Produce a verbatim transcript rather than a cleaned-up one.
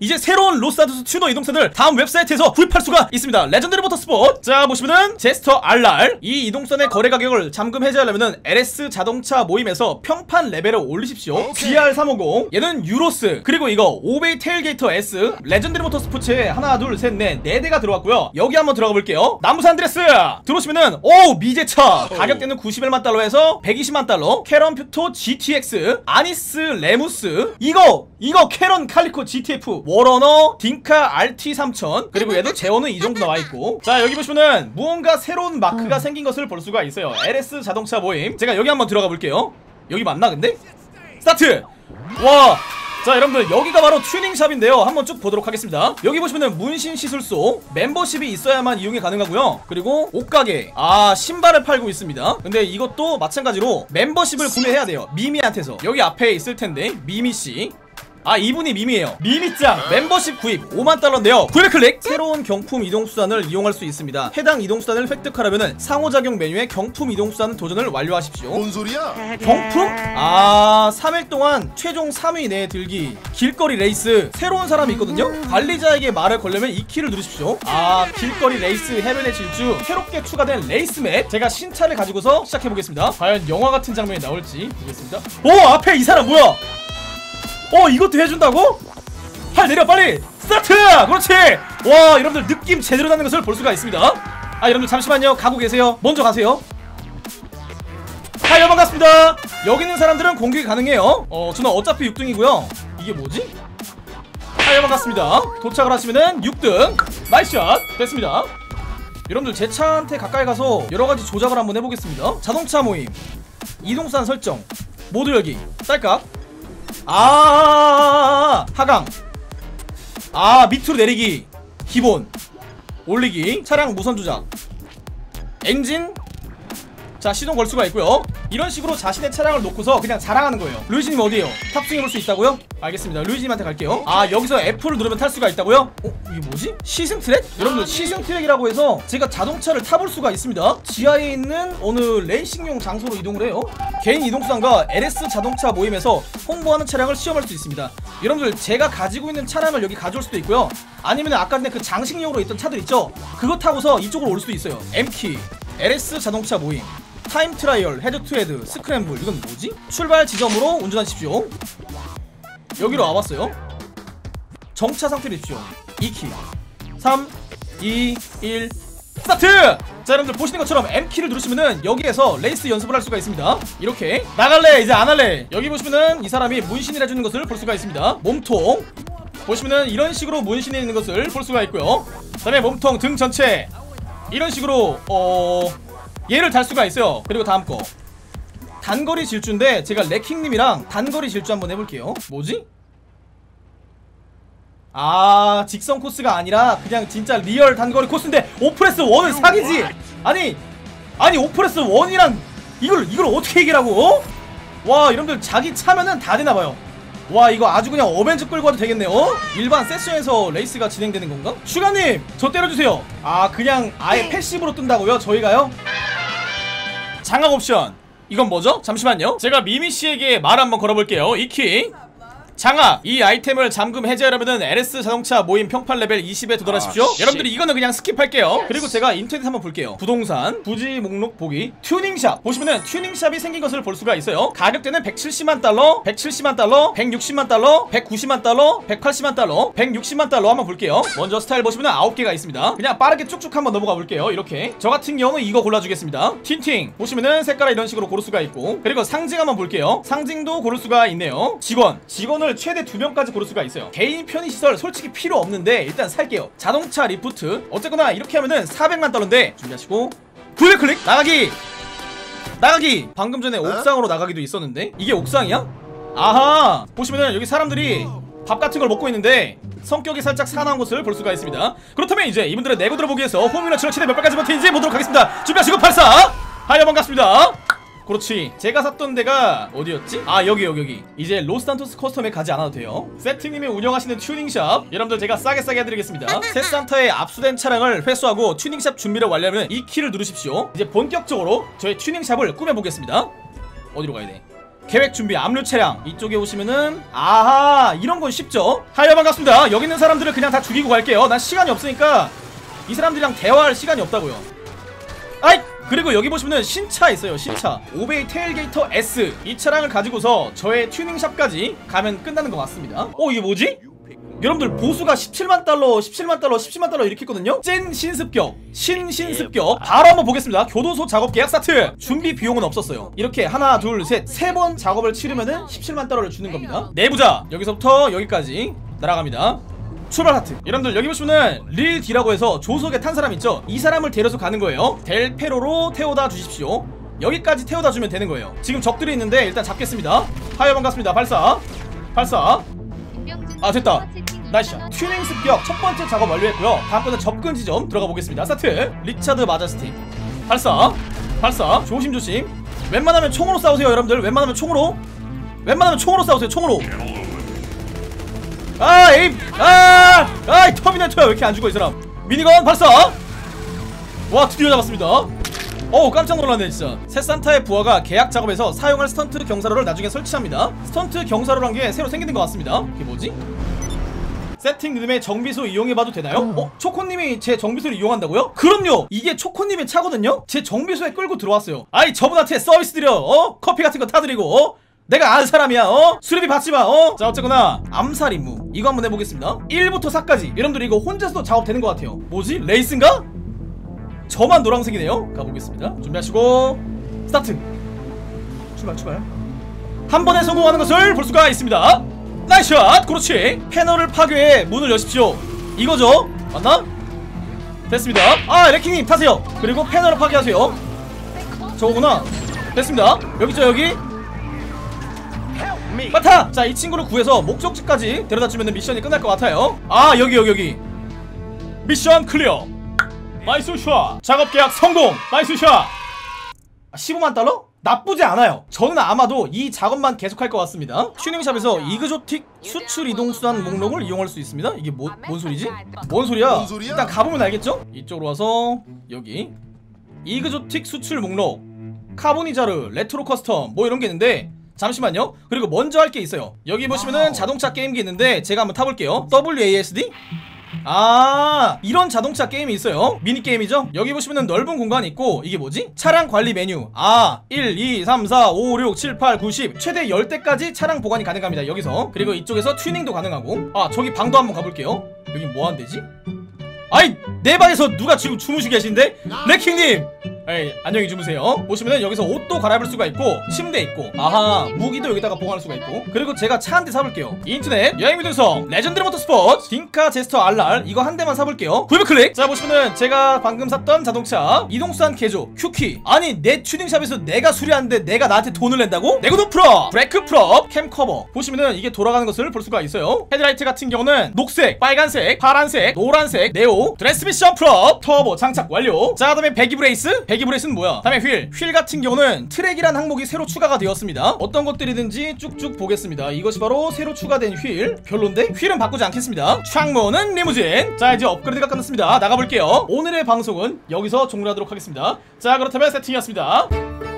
이제 새로운 로스산토스 튜너 이동선을 다음 웹사이트에서 구입할 수가 있습니다. 레전드리 모터스포츠. 자 보시면은 제스터 알알, 이 이동선의 거래 가격을 잠금 해제하려면은 엘에스 자동차 모임에서 평판 레벨을 올리십시오. 지알 삼오공, 얘는 유로스, 그리고 이거 오베이 테일게이터 S, 레전드리 모터스포츠에 하나 둘 셋 넷 네 대가 들어왔고요. 여기 한번 들어가 볼게요. 나무산 드레스 들어오시면은 오 미제차 가격대는 구십일만 달러에서 백이십만 달러, 캐런 퓨토 지티엑스, 아니스 레무스, 이거 이거 캐런 칼리코 지티에프, 워러너 딩카 알티 삼천, 그리고 얘도 제어는 이 정도 나와있고. 자 여기 보시면은 무언가 새로운 마크가 생긴 것을 볼 수가 있어요. 엘에스 자동차 모임. 제가 여기 한번 들어가 볼게요. 여기 맞나 근데? 스타트! 와! 자 여러분들 여기가 바로 튜닝샵인데요. 한번 쭉 보도록 하겠습니다. 여기 보시면은 문신시술소, 멤버십이 있어야만 이용이 가능하고요. 그리고 옷가게, 아 신발을 팔고 있습니다. 근데 이것도 마찬가지로 멤버십을 구매해야 돼요. 미미한테서. 여기 앞에 있을텐데 미미씨, 아 이분이 미미에요. 미미짱 멤버십 구입 오만 달러인데요 구입 클릭. 새로운 경품 이동수단을 이용할 수 있습니다. 해당 이동수단을 획득하려면 상호작용 메뉴에 경품 이동수단 도전을 완료하십시오. 뭔 소리야? 경품? 아 삼 일 동안 최종 삼 위 내에 들기, 길거리 레이스. 새로운 사람이 있거든요. 관리자에게 말을 걸려면 이 키를 누르십시오. 아 길거리 레이스 해변의 질주, 새롭게 추가된 레이스 맵. 제가 신차를 가지고서 시작해보겠습니다. 과연 영화 같은 장면이 나올지 보겠습니다. 오 앞에 이 사람 뭐야? 어 이것도 해준다고? 팔 내려 빨리! 스타트! 그렇지! 와 여러분들 느낌 제대로 나는 것을 볼 수가 있습니다. 아 여러분들 잠시만요. 가고 계세요. 먼저 가세요. 하여 반갑습니다. 여기 있는 사람들은 공격이 가능해요. 어 저는 어차피 육 등이고요 이게 뭐지? 하여 반갑습니다. 도착을 하시면은 육 등 나이스샷 됐습니다. 여러분들 제 차한테 가까이 가서 여러가지 조작을 한번 해보겠습니다. 자동차 모임, 이동수단 설정, 모두 열기, 딸깍. 아 하강, 아 밑으로 내리기, 기본, 올리기, 차량 무선 조작, 엔진. 자 시동 걸 수가 있고요. 이런 식으로 자신의 차량을 놓고서 그냥 자랑하는 거예요. 루이지님 어디에요? 탑승해볼 수 있다고요? 알겠습니다. 루이지님한테 갈게요. 아 여기서 F를 누르면 탈 수가 있다고요? 어? 이게 뭐지? 시승 트랙? 여러분들 시승 트랙이라고 해서 제가 자동차를 타볼 수가 있습니다. 지하에 있는 어느 레이싱용 장소로 이동을 해요. 개인 이동수단과 엘에스 자동차 모임에서 홍보하는 차량을 시험할 수 있습니다. 여러분들 제가 가지고 있는 차량을 여기 가져올 수도 있고요. 아니면 아까 전에 그 장식용으로 있던 차들 있죠? 그거 타고서 이쪽으로 올 수도 있어요. M키, 엘에스 자동차 모임, 타임 트라이얼, 헤드 투 헤드, 스크램블. 이건 뭐지? 출발 지점으로 운전하십시오. 여기로 와봤어요. 정차 상태를 입십시오. 이 키, 삼, 이, 일, 스타트! 자 여러분들 보시는 것처럼 M키를 누르시면은 여기에서 레이스 연습을 할 수가 있습니다. 이렇게 나갈래 이제 안할래. 여기 보시면은 이 사람이 문신을 해주는 것을 볼 수가 있습니다. 몸통 보시면은 이런 식으로 문신이 있는 것을 볼 수가 있고요. 그 다음에 몸통, 등 전체 이런 식으로 어... 얘를 달 수가 있어요. 그리고 다음 거 단거리 질주인데 제가 레킹님이랑 단거리 질주 한번 해볼게요. 뭐지? 아 직선 코스가 아니라 그냥 진짜 리얼 단거리 코스인데 오프레스 원은 사기지. 아니 아니 오프레스 원이랑 이걸 이걸 어떻게 얘기라고? 어? 와 여러분들 자기 차면은 다 되나봐요. 와 이거 아주 그냥 어벤져 끌고 와도 되겠네요. 어? 일반 세션에서 레이스가 진행되는 건가? 슈가님 저 때려주세요. 아 그냥 아예 패시브로 뜬다고요? 저희가요? 장악 옵션 이건 뭐죠? 잠시만요. 제가 미미씨에게 말 한번 걸어볼게요. 이 키 장악, 이 아이템을 잠금 해제하려면은 엘에스 자동차 모임 평판 레벨 이십에 도달하십시오. 아, 여러분들이 이거는 그냥 스킵할게요. 그리고 제가 인터넷 한번 볼게요. 부동산, 부지 목록 보기, 튜닝샵 보시면은 튜닝샵이 생긴 것을 볼 수가 있어요. 가격대는 백칠십만 달러, 백칠십만 달러, 백육십만 달러, 백구십만 달러, 백팔십만 달러, 백육십만 달러 한번 볼게요. 먼저 스타일 보시면은 아홉 개가 있습니다. 그냥 빠르게 쭉쭉 한번 넘어가 볼게요. 이렇게 저 같은 경우는 이거 골라주겠습니다. 틴팅 보시면은 색깔을 이런 식으로 고를 수가 있고, 그리고 상징 한번 볼게요. 상징도 고를 수가 있네요. 직원, 직원을 최대 두 명까지 고를 수가 있어요. 개인 편의시설 솔직히 필요 없는데 일단 살게요. 자동차 리프트 어쨌거나 이렇게 하면은 사백만 달러인데 준비하시고 구입 클릭. 나가기 나가기. 방금 전에 옥상으로 나가기도 있었는데 이게 옥상이야? 아하 보시면은 여기 사람들이 밥 같은 걸 먹고 있는데 성격이 살짝 사나운 곳을 볼 수가 있습니다. 그렇다면 이제 이분들의 내고 들어보기 위해서 홈이나 출력치를 몇 발까지 버티는지 보도록 하겠습니다. 준비하시고 발사. 하여 반갑습니다. 그렇지. 제가 샀던 데가 어디였지? 아 여기 여기 여기. 이제 로스산토스 커스텀에 가지 않아도 돼요. 세팅님이 운영하시는 튜닝샵 여러분들 제가 싸게 싸게 해드리겠습니다. 새산타에 압수된 차량을 회수하고 튜닝샵 준비를 완료하면 이 키를 누르십시오. 이제 본격적으로 저희 튜닝샵을 꾸며보겠습니다. 어디로 가야 돼? 계획 준비 압류 차량 이쪽에 오시면은 아하 이런 건 쉽죠. 하여 반갑습니다. 여기 있는 사람들을 그냥 다 죽이고 갈게요. 난 시간이 없으니까 이 사람들이랑 대화할 시간이 없다고요. 아이 그리고 여기 보시면은 신차 있어요. 신차 오베이 테일게이터 S 이 차량을 가지고서 저의 튜닝샵까지 가면 끝나는 것 같습니다. 어 이게 뭐지? 여러분들 보수가 십칠만 달러 십칠만 달러 십칠만 달러 이렇게 했거든요. 찐 신습격 신신습격 바로 한번 보겠습니다. 교도소 작업 계약 스타트. 준비 비용은 없었어요. 이렇게 하나 둘 셋 세 번 작업을 치르면은 십칠만 달러를 주는 겁니다. 내부자 여기서부터 여기까지 날아갑니다. 출발 하트. 여러분들 여기 보시면은 릴 D라고 해서 조석에 탄 사람 있죠. 이 사람을 데려서 가는 거예요. 델페로로 태워다 주십시오. 여기까지 태워다 주면 되는 거예요. 지금 적들이 있는데 일단 잡겠습니다. 하여 반갑습니다. 발사 발사. 아 됐다. 나이스. 튜닝 습격 첫 번째 작업 완료했고요. 다음 거는 접근 지점 들어가 보겠습니다. 스타트. 리차드 마자스틱 발사 발사. 조심조심. 웬만하면 총으로 싸우세요 여러분들. 웬만하면 총으로 웬만하면 총으로 싸우세요. 총으로. 아 에임 아 아이 터미네이터야. 왜 이렇게 안 죽어 이 사람. 미니건 발사. 와 드디어 잡았습니다. 어우 깜짝 놀랐네 진짜. 새 산타의 부하가 계약 작업에서 사용할 스턴트 경사로를 나중에 설치합니다. 스턴트 경사로란 게 새로 생기는 것 같습니다. 이게 뭐지? 세팅 룸에 정비소 이용해봐도 되나요? 어? 초코님이 제 정비소를 이용한다고요? 그럼요! 이게 초코님의 차거든요? 제 정비소에 끌고 들어왔어요. 아이 저분한테 서비스 드려. 어? 커피 같은 거 타드리고 어? 내가 아는 사람이야. 어? 수리비 받지마. 어? 자 어쨌거나 암살 임무 이거 한번 해보겠습니다. 일부터 사까지. 여러분들 이거 혼자서도 작업되는 것 같아요. 뭐지? 레이스인가? 저만 노란색이네요. 가보겠습니다. 준비하시고 스타트. 출발 출발. 한 번에 성공하는 것을 볼 수가 있습니다. 나이스샷. 그렇지. 패널을 파괴해 문을 여십시오 이거죠? 맞나? 됐습니다. 아 레킹님 타세요. 그리고 패널을 파괴하세요. 저거구나. 됐습니다. 여기 있죠 여기. 맞다. 자 이 친구를 구해서 목적지까지 데려다주면 미션이 끝날 것 같아요. 아 여기 여기 여기. 미션 클리어. 나이스 샷. 작업 계약 성공. 나이스 샷. 십오만 달러? 나쁘지 않아요. 저는 아마도 이 작업만 계속할 것 같습니다. 튜닝샵에서 이그조틱 수출 이동수단 목록을 이용할 수 있습니다. 이게 뭐, 뭔 소리지? 뭔 소리야? 뭔 소리야? 일단 가보면 알겠죠? 이쪽으로 와서 여기 이그조틱 수출 목록 카보니자르 레트로 커스텀 뭐 이런 게 있는데 잠시만요. 그리고 먼저 할 게 있어요. 여기 보시면은 자동차 게임기 있는데 제가 한번 타볼게요. 더블유 에이 에스 디? 아 이런 자동차 게임이 있어요. 미니게임이죠. 여기 보시면은 넓은 공간이 있고 이게 뭐지? 차량 관리 메뉴. 아 일, 이, 삼, 사, 오, 육, 칠, 팔, 구, 십 최대 십 대까지 차량 보관이 가능합니다. 여기서. 그리고 이쪽에서 튜닝도 가능하고. 아 저기 방도 한번 가볼게요. 여기 뭐 하면 되지? 아이 내 방에서 누가 지금 주무시고 계신데? 레킹님! 에이 안녕히 주무세요. 보시면은 여기서 옷도 갈아입을 수가 있고 침대 있고 아하 무기도 여기다가 보관할 수가 있고. 그리고 제가 차 한 대 사볼게요. 인터넷 여행미등성 레전드리 모터스포츠 딩카 제스터 알알 이거 한 대만 사볼게요. 구입 클릭. 자 보시면은 제가 방금 샀던 자동차 이동수단 개조 큐키. 아니 내 튜닝샵에서 내가 수리하는데 내가 나한테 돈을 낸다고? 내구도 프로 브레이크 프로 캠 커버. 보시면은 이게 돌아가는 것을 볼 수가 있어요. 헤드라이트 같은 경우는 녹색 빨간색 파란색 노란색 네오 트랜스미션 프로 터보 장착 완료. 자 그다음에 배기 브레이스 배기 브레이스는 뭐야? 다음에 휠. 휠 같은 경우는 트랙이란 항목이 새로 추가가 되었습니다. 어떤 것들이든지 쭉쭉 보겠습니다. 이것이 바로 새로 추가된 휠. 별론데? 휠은 바꾸지 않겠습니다. 창문은 리무진. 자 이제 업그레이드가 끝났습니다. 나가볼게요. 오늘의 방송은 여기서 종료하도록 하겠습니다. 자 그렇다면 세팅이었습니다.